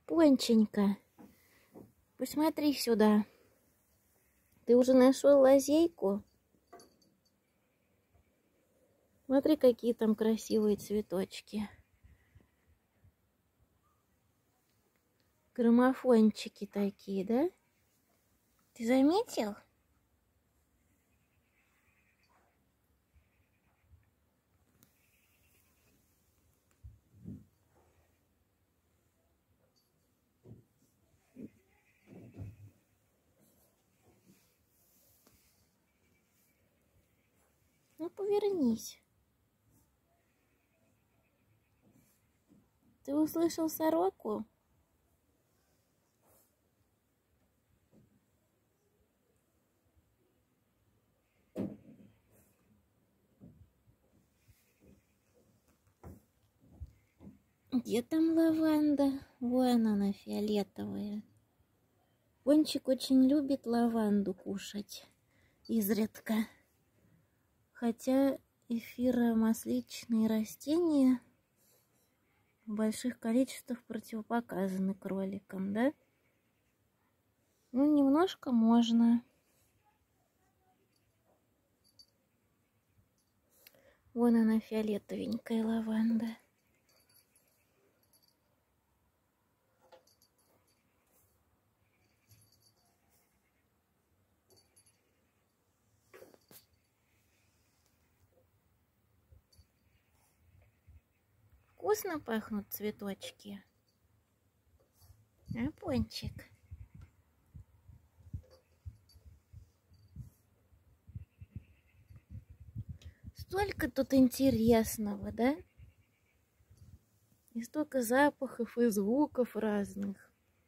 Понченька, посмотри сюда. Ты уже нашел лазейку? Смотри, какие там красивые цветочки. Граммофончики такие, да? Ты заметил? Ну, повернись. Ты услышал сороку? Где там лаванда? Вон она, фиолетовая. Пончик очень любит лаванду кушать изредка. Хотя эфиромасличные растения в больших количествах противопоказаны кроликам, да? Ну, немножко можно. Вон она, фиолетовенькая лаванда. Вкусно пахнут цветочки. А, Пончик? Столько тут интересного, да? И столько запахов и звуков разных.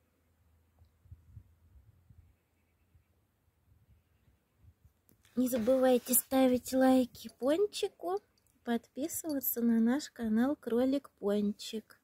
Не забывайте ставить лайки Пончику, подписываться на наш канал Кролик Пончик.